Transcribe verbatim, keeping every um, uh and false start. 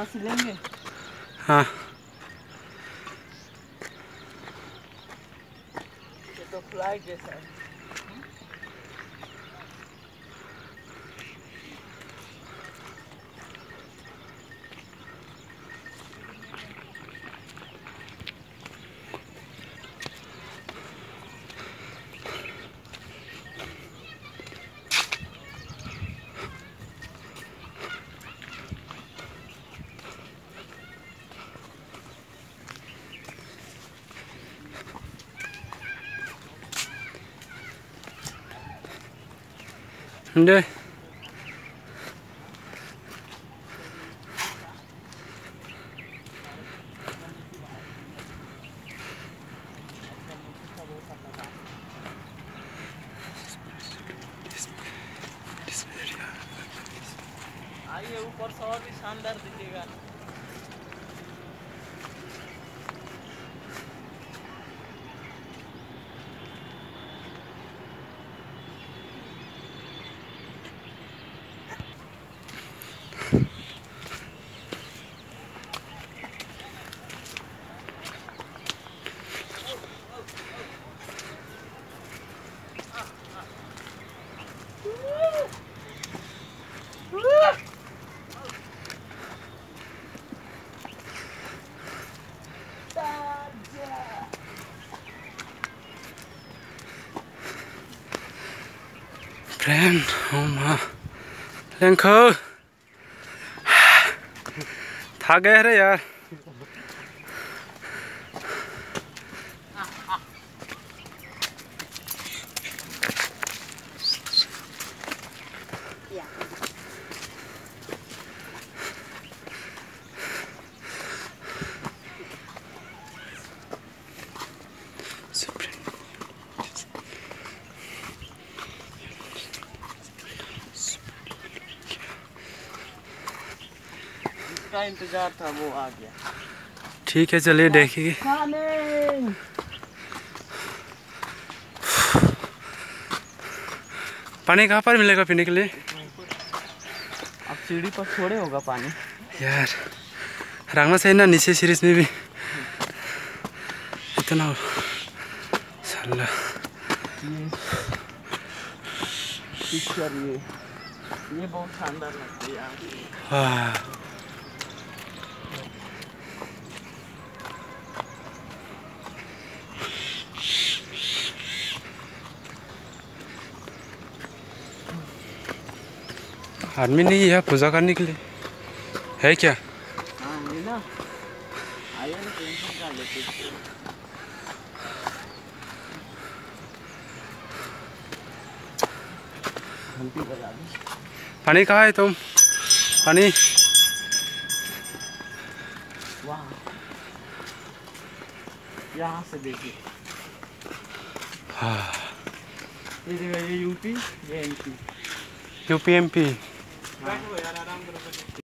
यहाँ से लेंगे। हाँ ये तो फ्लाई जैसा है। दे आइए ऊपर से और भी शानदार दिखेगा। फ्रेंड हाँ लेंखो थक गए रे यार। जिसका इंतजार था वो आ गया। ठीक है चलिए देखिए। पानी कहाँ पर मिलेगा पीने के लिए? अब सीढ़ी पर छोड़े होगा पानी यार रंगना चाहिए ना नीचे सीरीज में भी इतना साला। पिक्चर ये ये बहुत शानदार लगती है यार। वाह आदमी नहीं है पूजा करने के लिए है क्या? हाँ ये ना आइए ना टेंशन का लेते। घंटी बजा दी। पानी कहाँ है तुम? पानी वाह यहाँ से देखिए। हाँ ये देखो ये यूपी ये एमपी। UP MP.